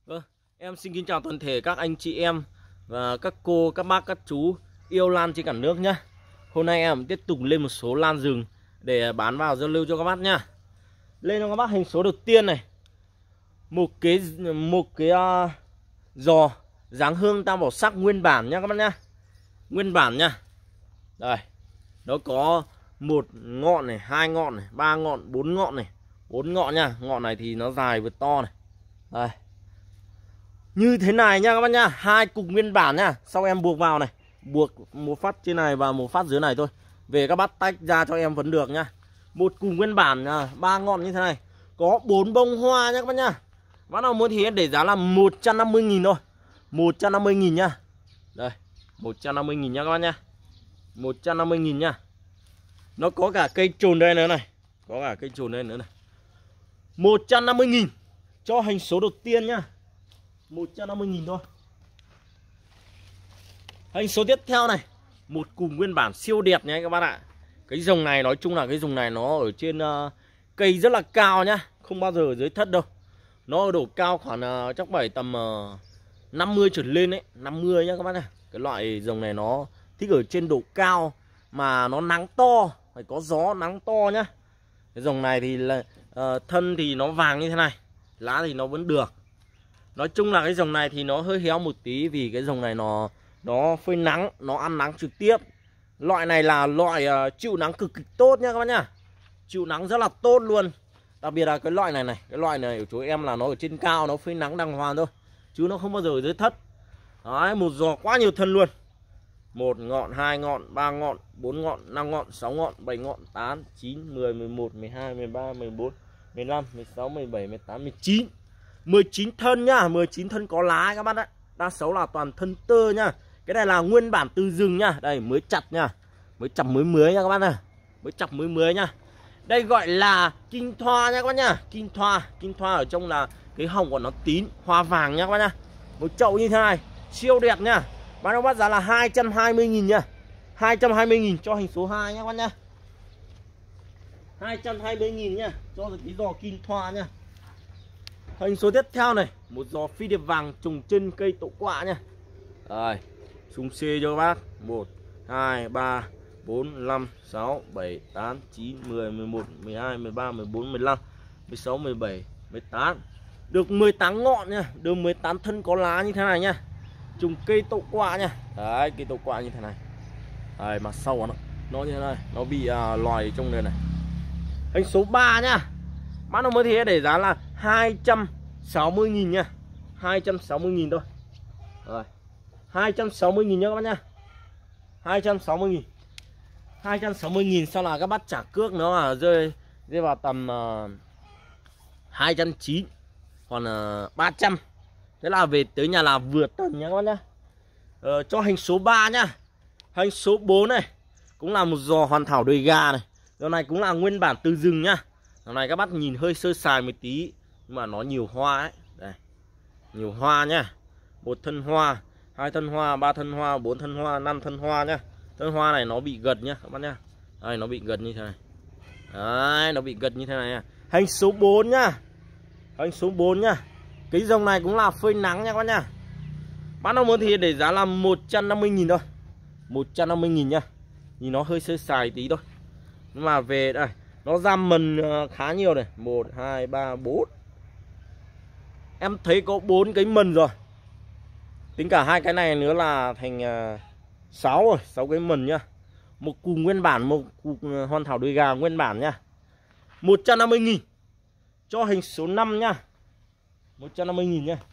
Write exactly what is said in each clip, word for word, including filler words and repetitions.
Vâng, em xin kính chào toàn thể các anh chị em và các cô, các bác, các chú yêu lan trên cả nước nhá. Hôm nay em tiếp tục lên một số lan rừng để bán vào giao lưu cho các bác nhá. Lên cho các bác hình số đầu tiên này. Một cái một cái uh, giò dáng hương tam bảo sắc nguyên bản nhá các bác nhá. Nguyên bản nhá. Đây. Nó có một ngọn này, hai ngọn này, ba ngọn, bốn ngọn này, bốn ngọn nha. Ngọn này thì nó dài và to này. Đây. Như thế này nha các bác nhá, hai cục nguyên bản nhá. Sau em buộc vào này, buộc một phát trên này và một phát dưới này thôi. Về các bác tách ra cho em vẫn được nhá. Một cục nguyên bản ba ngọn như thế này, có bốn bông hoa nhá các bác nhá. Bác nào muốn thì em để giá là một trăm năm mươi nghìn thôi. một trăm năm mươi nghìn nhá. Đây, một trăm năm mươi nghìn nhá các bác nhá. một trăm năm mươi nghìn nhá. Nó có cả cây trồn đây nữa này. Có cả cây trồn đây nữa này. một trăm năm mươi nghìn cho hành số đầu tiên nhá. một trăm năm mươi nghìn thôi. Hành số tiếp theo này, một củ nguyên bản siêu đẹp nha các bác ạ. Cái dòng này nói chung là cái dòng này nó ở trên uh, cây rất là cao nhá, không bao giờ ở dưới thất đâu. Nó ở độ cao khoảng uh, chắc phải tầm uh, năm mươi trở lên đấy, năm mươi nhá các bác ạ. Cái loại dòng này nó thích ở trên độ cao mà nó nắng to, phải có gió nắng to nhá. Cái dòng này thì là uh, thân thì nó vàng như thế này, lá thì nó vẫn được. Nói chung là cái dòng này thì nó hơi héo một tí vì cái dòng này nó nó phơi nắng, nó ăn nắng trực tiếp. Loại này là loại uh, chịu nắng cực kỳ tốt nhá các bác nhá. Chịu nắng rất là tốt luôn. Đặc biệt là cái loại này này, cái loại này của chú em là nó ở trên cao, nó phơi nắng đàng hoàng thôi, chứ nó không bao giờ ở dưới thất. Đấy, một giò quá nhiều thân luôn. Một ngọn, hai ngọn, ba ngọn, bốn ngọn, năm ngọn, sáu ngọn, bảy ngọn, tám, chín, mười, mười một, mười hai, mười ba, mười bốn, mười lăm, mười sáu, mười bảy, mười tám, mười chín. mười chín thân nhá, mười chín thân có lá các bác đấy. Đa số là toàn thân tơ nhá. Cái này là nguyên bản từ rừng nhá. Đây mới chặt nhá. Mới chặt mới mới nha các bác này. Mới chặt mới mới nhá. Đây gọi là kinh thoa nha các bác nhá. Kinh thoa, kinh thoa ở trong là cái hồng của nó tím, hoa vàng nha các bác nhá. Một chậu như thế này, siêu đẹp nhá. Bán cho bác giá là hai trăm hai mươi nghìn nhá. hai trăm hai mươi nghìn cho hình số hai nhá các bác nhá. hai trăm hai mươi nghìn nhá, cho cái giò kinh thoa nhá. Hình số tiếp theo này, một giò phi điệp vàng trồng trên cây tậu quạ nha. Rồi, xung C cho các bác. một, hai, ba, bốn, năm, sáu, bảy, tám, chín, mười, mười một, mười hai, mười ba, mười bốn, mười lăm, mười sáu, mười bảy, mười tám. Được mười tám ngọn nha, được mười tám thân có lá như thế này nha. Trồng cây tậu quạ nha. Đấy, cây tậu quạ như thế này. Đấy, mà sau nó nó như thế này, nó bị uh, loài trong này này. Hình số ba nhá. Bác nào mới thì để giá là hai trăm sáu mươi nghìn nha. hai trăm sáu mươi nghìn thôi. Rồi. hai trăm sáu mươi nghìn nha các bác nhá. hai trăm sáu mươi nghìn. hai trăm sáu mươi nghìn sau là các bác trả cước nó là rơi rơi vào tầm uh, hai trăm chín mươi còn uh, ba trăm. Thế là về tới nhà là vừa tầm nha các bác nhá. Ờ, cho hình số ba nhá. Hình số bốn này cũng là một giò hoàn thảo đùi gà này. Giò này cũng là nguyên bản từ rừng nhá. Giò này các bác nhìn hơi sơ sài một tí nhưng mà nó nhiều hoa ấy. Đây. Nhiều hoa nhá. Một thân hoa, hai thân hoa, ba thân hoa, bốn thân hoa, năm thân hoa nhá. Thân hoa này nó bị gật nhá các bác nhá. Đây nó bị gật như thế này. Đấy, nó bị gật như thế này nha. Hình số bốn nhá. Hình số bốn nhá. Cái dòng này cũng là phơi nắng nha các bác nhá. Bác nào muốn thì để giá là một trăm năm mươi nghìn thôi. một trăm năm mươi nghìn nhá. Nhìn nó hơi sơ sài tí thôi. Nhưng mà về đây, nó ra mần khá nhiều này. một, hai, ba, bốn. Em thấy có bốn cái mần rồi. Tính cả hai cái này nữa là thành sáu rồi, sáu cái mần nhá. Một củ nguyên bản, một củ hoàn thảo đùi gà nguyên bản nhá. một trăm năm mươi nghìn. Cho hình số năm nhá. một trăm năm mươi nghìn nhá.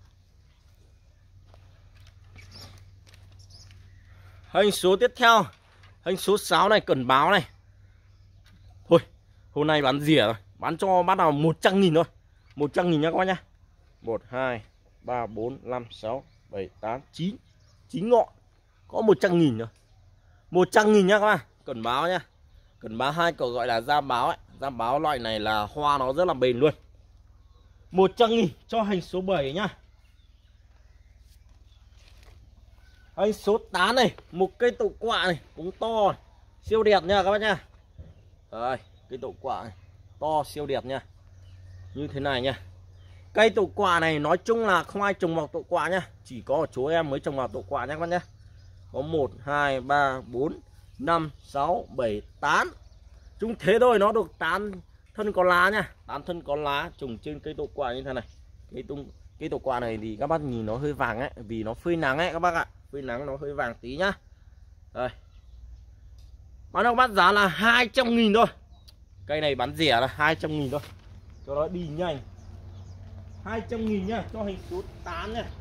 Hình số tiếp theo, hình số sáu này cẩn báo này. Thôi, hôm nay bán rỉa rồi, bán cho bác nào một trăm nghìn thôi. một trăm nghìn nhá các bác nhá. một, hai, ba, bốn, năm, sáu, bảy, tám, chín. chín ngọn. Có một trăm nghìn thôi. một trăm nghìn nhá các bác. Cẩn báo nhá. Cẩn báo hai cậu gọi là da báo ấy. Da báo loại này là hoa nó rất là bền luôn. một trăm nghìn cho hình số bảy nhá. Hình số tám này, một cây tậu quạ này, cũng to này. Siêu đẹp nha các bác nhá. Đây, cây tậu quạ này, to siêu đẹp nha. Như thế này nha. Cây tổ quả này nói chung là không ai trồng vào tổ quả nhá, chỉ có ở chỗ em mới trồng vào tổ quả nhé các bác nhé. Có một, hai, ba, bốn, năm, sáu, bảy, tám. Chúng thế thôi, nó được tám thân có lá nha, tám thân có lá trồng trên cây tổ quả như thế này. Cây tung cây tổ quả này thì các bác nhìn nó hơi vàng ấy, vì nó phơi nắng ấy các bác ạ. Phơi nắng nó hơi vàng tí nhá. Đây. Bán các bác giá là hai trăm nghìn thôi. Cây này bán rẻ là hai trăm nghìn thôi. Cho nó đi nhanh. hai trăm nghìn nhá, cho hình số tán nhá.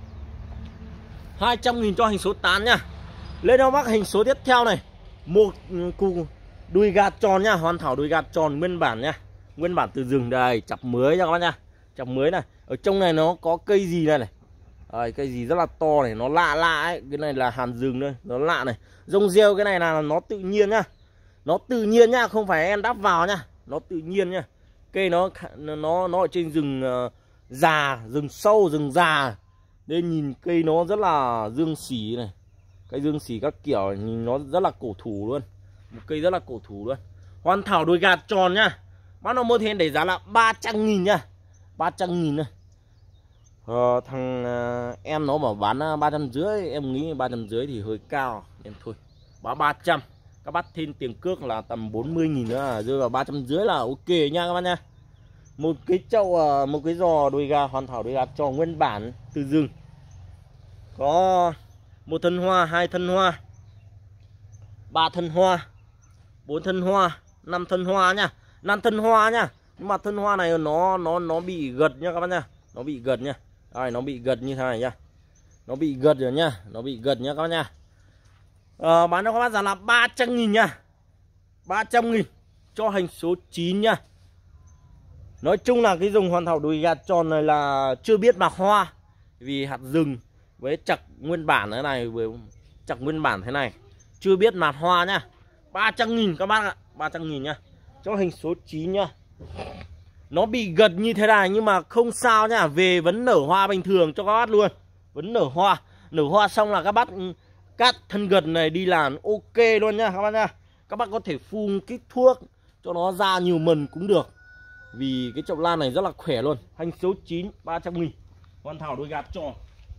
hai trăm nghìn cho hình số tán nhá. Lên đâu bác hình số tiếp theo này. Một củ đùi gà tròn nhá, hoàn thảo đùi gà tròn nguyên bản nhá. Nguyên bản từ rừng đây, chọc mới nha các bác nhá. Chọc mới này. Ở trong này nó có cây gì đây này. Đây, cây gì rất là to này, nó lạ lạ ấy. Cái này là hàn rừng đây, nó lạ này. Rông rêu cái này là nó tự nhiên nhá. Nó tự nhiên nhá, không phải em đắp vào nhá. Nó tự nhiên nhá. Cây nó nó nó ở trên rừng uh, già, rừng sâu, rừng già. Nên nhìn cây nó rất là dương xỉ này. Cây dương xỉ các kiểu nhìn nó rất là cổ thụ luôn. Một cây rất là cổ thụ luôn. Hoàn thảo đùi gà tròn nhá. Bác nào mua thì để giá là ba trăm nghìn nhá. ba trăm nghìn này. Ờ, thằng uh, em nó bảo bán ba trăm rưỡi, em nghĩ ba trăm rưỡi thì hơi cao nên thôi. Bán ba trăm. Các bác thêm tiền cước là tầm bốn mươi nghìn nữa, rơi vào ba trăm rưỡi là ok nha các bác nha. Một cái chậu uh, một cái giò đùi gà hoàn thảo đùi gà tròn nguyên bản từ rừng. Có một thân hoa, hai thân hoa, ba thân hoa, bốn thân hoa, năm thân hoa nhá. năm thân hoa nhá. Nhưng mà thân hoa này nó nó nó bị gật nha các bác nha. Nó bị gật nha. Đây, nó bị gật như thế này nhá. Nó bị gật rồi nhá. Nó bị gật nhá các bác nha. à, Bán cho các bác giá là ba trăm nghìn nha. ba trăm nghìn cho hành số chín nha. Nói chung là cái dùng hoàn thảo đùi gà tròn này là chưa biết bạc hoa. Vì hạt rừng với chặt nguyên bản thế này, với chặt nguyên bản thế này chưa biết mạt hoa nhá. ba trăm nghìn các bác ạ. ba trăm nghìn nha. Cho hình số chín nhá. Nó bị gật như thế này nhưng mà không sao nhá. Về vẫn nở hoa bình thường cho các bác luôn. Vẫn nở hoa. Nở hoa xong là các bác cắt thân gật này đi làm ok luôn nha các bác nha. Các bác có thể phun kích thuốc cho nó ra nhiều mần cũng được. Vì cái chậu lan này rất là khỏe luôn. Hành số chín, ba trăm nghìn. Hoàn thảo đùi gà tròn.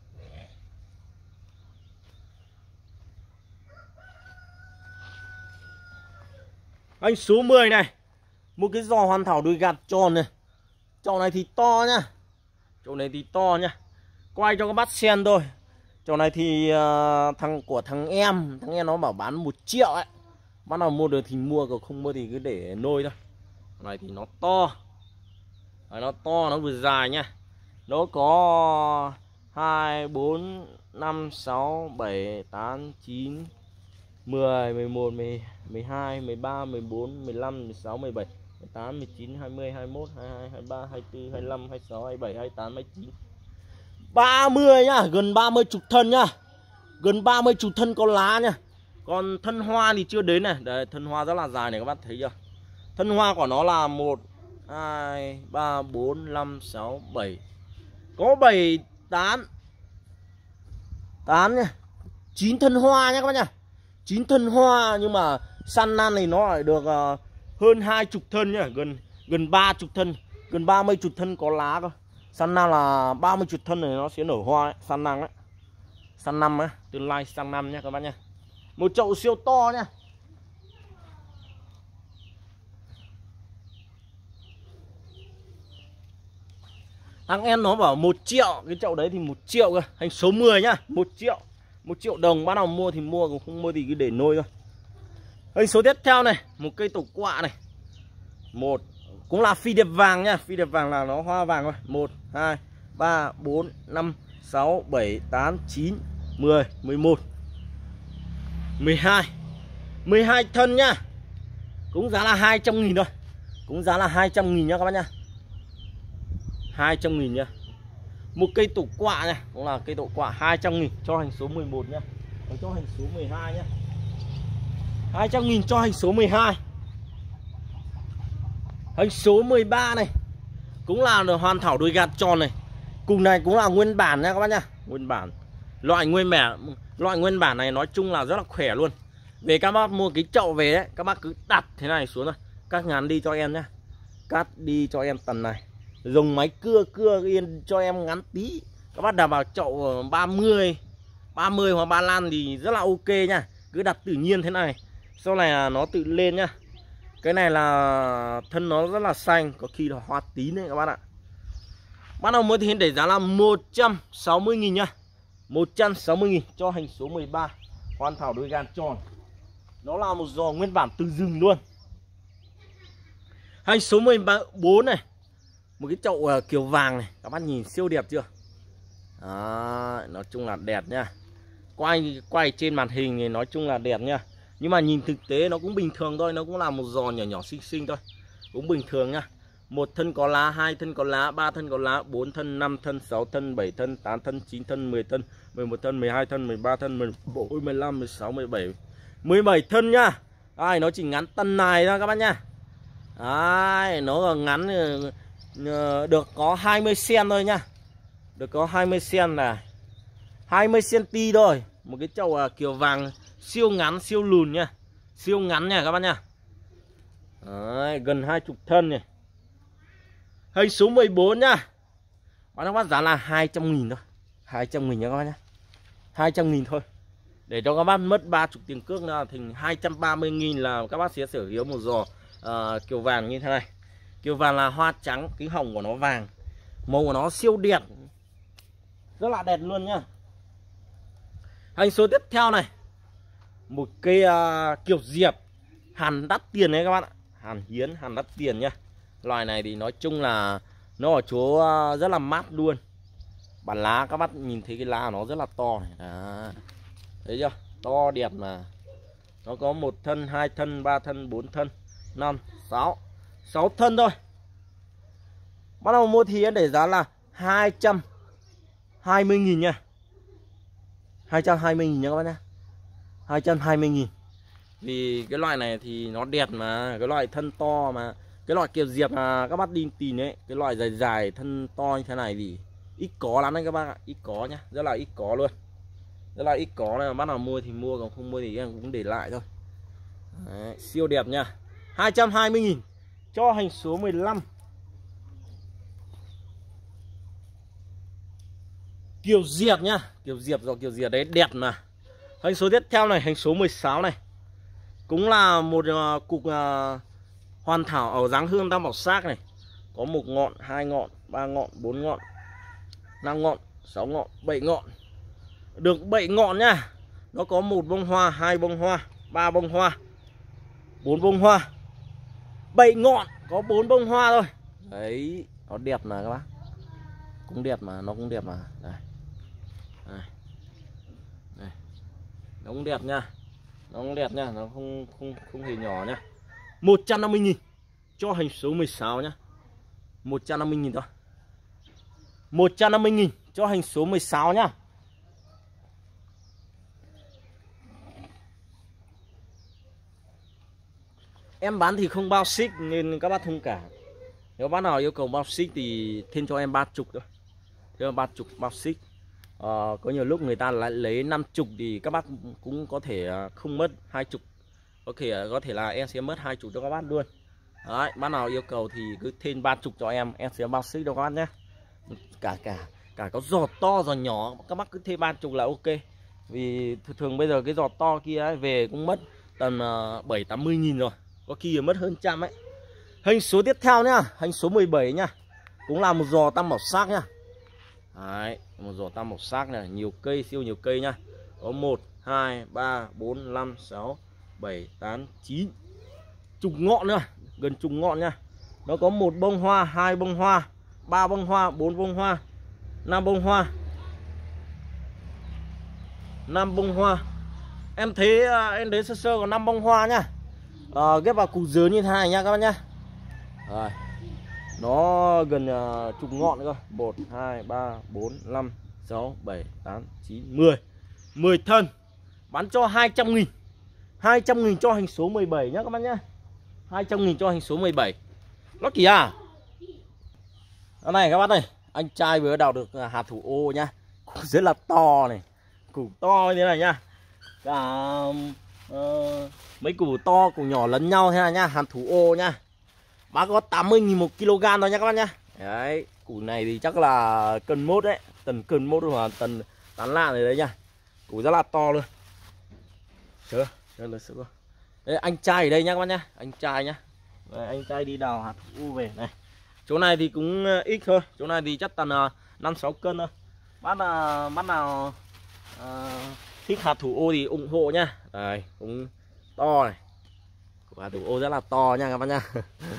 Hành số mười này. Một cái giò hoàn thảo đùi gà tròn này. Chậu này thì to nhá. Chậu này thì to nhá. Quay cho các bác xem thôi. Chậu này thì uh, thằng của thằng em. Thằng em nó bảo bán một triệu ấy. Bác nào mua được thì mua, còn không mua thì cứ để nôi thôi. Chậu này thì nó to. Đấy, nó to, nó vừa dài nha. Nó có hai, bốn, năm, sáu, bảy, tám, chín, mười, mười một, mười hai, mười ba, mười bốn, mười lăm, mười sáu, mười bảy, mười tám, mười chín, hai mươi, hai mươi mốt, hai mươi hai, hai mươi ba, hai mươi tư, hai mươi lăm, hai mươi sáu, hai mươi bảy, hai mươi tám, hai mươi chín, ba mươi nhá. Gần ba mươi chục thân nhá. Gần ba mươi chục thân có lá nhá. Còn thân hoa thì chưa đến này. Đây, thân hoa rất là dài này các bác thấy chưa. Thân hoa của nó là một, hai, ba, bốn, năm, sáu, bảy. Có bảy, tám tám nhá. chín thân hoa nhá các bác nhá. chín thân hoa nhưng mà săn nan này nó lại được uh, hơn hai chục thân nhá, gần gần ba chục thân, gần ba mươi chục thân có lá cơ. Săn nan là ba mươi chục thân này nó sẽ nở hoa ấy, săn nan ấy. Săn năm á, tương lai sang năm nhá các bác nhá. Một chậu siêu to nhá. Thằng em nó bảo một triệu, cái chậu đấy thì một triệu cơ. Hành số mười nhá, một triệu. Một triệu đồng, bác nào mua thì mua, còn không mua thì cứ để nôi thôi. Hành số tiếp theo này, một cây tổ quạ này. Một, cũng là phi điệp vàng nhá. Phi điệp vàng là nó hoa vàng thôi. Một, hai, ba, bốn, năm, sáu, bảy, tám, chín, mười, mười một, mười hai. mười hai thân nhá. Cũng giá là hai trăm nghìn thôi. Cũng giá là hai trăm nghìn nhá các bác nhá. hai trăm nghìn nhá. Một cây tổ quạ này, cũng là cây tổ quạ hai trăm nghìn cho hành số mười một nhá. Còn cho hành số mười hai nhá. hai trăm nghìn cho hành số mười hai. Hành số mười ba này cũng là hoàn thảo đùi gà tròn này. Cùng này cũng là nguyên bản nha các bác nhá. Nguyên bản. Loại nguyên bản loại nguyên bản này nói chung là rất là khỏe luôn. Về các bác mua cái chậu về đấy, các bác cứ đặt thế này xuống thôi. Cắt ngắn đi cho em nhá. Cắt đi cho em tầm này. dùng máy cưa cưa yên cho em ngắn tí. Các bác đảm bảo chậu ba mươi ba mươi hoặc ba lăm thì rất là ok nha. Cứ đặt tự nhiên thế này, sau này là nó tự lên nhá. Cái này là thân nó rất là xanh, có khi là hoa tí này các bạn ạ. Bắt đầu mới thì để giá là một trăm sáu mươi nghìn nhá. một trăm sáu mươi nghìn cho hành số mười ba. Hoàn thảo đôi gan tròn. Nó là một giò nguyên bản từ rừng luôn. Hành số mười bốn này. Một cái chậu uh, kiểu vàng này. Các bác nhìn siêu đẹp chưa? Đó, nói chung là đẹp nha. Quay quay trên màn hình thì nói chung là đẹp nha. Nhưng mà nhìn thực tế nó cũng bình thường thôi. Nó cũng là một giò nhỏ nhỏ xinh xinh thôi. Cũng bình thường nha. Một thân có lá, hai thân có lá, ba thân có lá, bốn thân, năm thân, sáu thân, bảy thân, tám thân, chín thân, mười thân, mười một thân, mười hai thân, mười ba thân, mười bốn, mười lăm, mười sáu, mười bảy, mười bảy thân nhá. Ai nó chỉ ngắn tân này thôi các bác nhá. Đấy, nó ngắn được có hai mươi xen thôi nhá. Được có hai mươi xen này. hai mươi xen-ti thôi. Một cái chậu kiểu vàng siêu ngắn, siêu lùn nha. Siêu ngắn nha các bác nha. Đấy, gần hai mươi thân này. Hình số mười bốn nhá. Bán các bác giá là hai trăm nghìn thôi. hai trăm nghìn nha các bác nhá. hai trăm nghìn thôi. Để cho các bác mất ba mươi tiền cước là thành hai trăm ba mươi nghìn là các bác sẽ sở hữu một giò uh, kiểu vàng như thế này. Kiểu vàng là hoa trắng, cái hồng của nó vàng. Màu của nó siêu đẹp. Rất là đẹp luôn nhá. Hành số tiếp theo này. Một cây uh, kiểu diệp. Hàn đắt tiền đấy các bạn ạ. Hàn hiến, hàn đắt tiền nhá. Loài này thì nói chung là nó ở chỗ uh, rất là mát luôn. Bản lá các bác nhìn thấy cái lá nó rất là to này. Đó. Thấy chưa? To đẹp mà. Nó có một thân, hai thân, ba thân, bốn thân, năm, sáu, sáu thân thôi. Bắt đầu mua thì để giá là hai trăm hai mươi nghìn nha. hai trăm hai mươi nghìn nha các bác nhá. hai trăm hai mươi nghìn. Vì cái loại này thì nó đẹp mà. Cái loại thân to mà. Cái loại kiểu diệp mà các bác đi tìm ấy. Cái loại dài dài thân to như thế này thì ít có lắm đấy các bác ạ. Ít có nhá. Rất là ít có luôn. Rất là ít có này. Bác nào mua thì mua, còn không mua thì em cũng để lại thôi. Đấy, siêu đẹp nha. hai trăm hai mươi nghìn cho hành số mười lăm. Kiểu diệp nhá. Kiểu diệp rồi, kiểu diệp đấy đẹp mà. Hành số tiếp theo này, hành số mười sáu này. Cũng là một uh, cục uh, hoàn thảo ở dáng hương tam bảo sắc này. Có một ngọn, hai ngọn, ba ngọn, bốn ngọn, năm ngọn, sáu ngọn, bảy ngọn. Được bảy ngọn nhá. Nó có một bông hoa, hai bông hoa, ba bông hoa, bốn bông hoa, bảy ngọn, có bốn bông hoa thôi. Đấy, nó đẹp mà các bác. Cũng đẹp mà, nó cũng đẹp mà. Đây. Đây. Đây. Nó cũng đẹp nha. Nó cũng đẹp nha, nó không không không hề nhỏ nha. một trăm năm mươi nghìn cho hành số mười sáu nhá. một trăm năm mươi nghìn thôi. một trăm năm mươi nghìn cho hành số mười sáu nhá. Em bán thì không bao ship nên các bác thông cảm. Nếu bác nào yêu cầu bao ship thì thêm cho em ba mươi thôi. Thêm ba mươi bao ship. Ờ, có nhiều lúc người ta lại lấy năm mươi thì các bác cũng có thể không mất hai mươi. Có thể có thể là em sẽ mất hai mươi cho các bác luôn. Đấy, bác nào yêu cầu thì cứ thêm ba mươi cho em, em sẽ bao ship cho các bác nhé. Cả cả cả có giò to giò nhỏ các bác cứ thêm ba mươi là ok. Vì thường, thường bây giờ cái giò to kia ấy, về cũng mất tầm bảy tám mươi nghìn rồi. Có khi mất hơn trăm ấy. Hành số tiếp theo nhá, hành số mười bảy nhá. Cũng là một giò tam bảo sắc nhá. Đấy, một giò tam bảo sắc này, nhiều cây, siêu nhiều cây nhá. Có một, hai, ba, bốn, năm, sáu, bảy, tám, chín chục ngọn nữa, gần chục ngọn nhá. Nó có một bông hoa, hai bông hoa, ba bông hoa, bốn bông hoa, năm bông hoa, năm bông hoa. Em thấy em thấy sơ sơ có năm bông hoa nhá. À, ghép vào củ dứa như thế này nha các bác nhá. Rồi. Nó gần uh, chục ngọn nữa. một, hai, ba, bốn, năm, sáu, bảy, tám, chín, mười mười thân. Bán cho hai trăm nghìn. hai trăm nghìn cho hành số mười bảy nhá các bác nhá. hai trăm nghìn cho hành số mười bảy. Nó kìa à. Đó này các bác này. Anh trai vừa đào được hạt thủ ô nhá. Củ rất là to này. Củ to như thế này nhá. Cả uh, mấy củ to, củ nhỏ lẫn nhau thế này nhá. Hạt thủ ô nhá. Bác có tám mươi nghìn một kg thôi nha các bác nhá. Đấy, củ này thì chắc là cân mốt đấy, tần cân mốt hoặc tần tán lạ này đấy nha. Củ rất là to luôn. Chưa, chưa là sữa. Đấy, anh trai ở đây nhá các bác nhá, anh trai nhá. Đấy, anh trai đi đào hạt thủ ô về này. Chỗ này thì cũng ít thôi, chỗ này thì chắc tầm năm sáu cân thôi. Bác là bác nào à, thích hạt thủ ô thì ủng hộ nhá. Đây, cũng to này. Củ hạt thủ ô rất là to nha các bác nhá.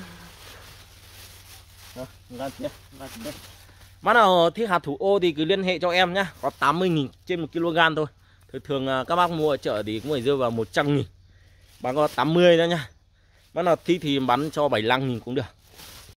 Bác nào thích hạt thủ ô thì cứ liên hệ cho em nhá. Có tám mươi nghìn trên một kg thôi. Thường thường các bác mua ở chợ thì cũng phải rơi vào một trăm nghìn. Bán có tám mươi nữa nhá. Bác nào thích thì bán cho bảy mươi lăm nghìn cũng được.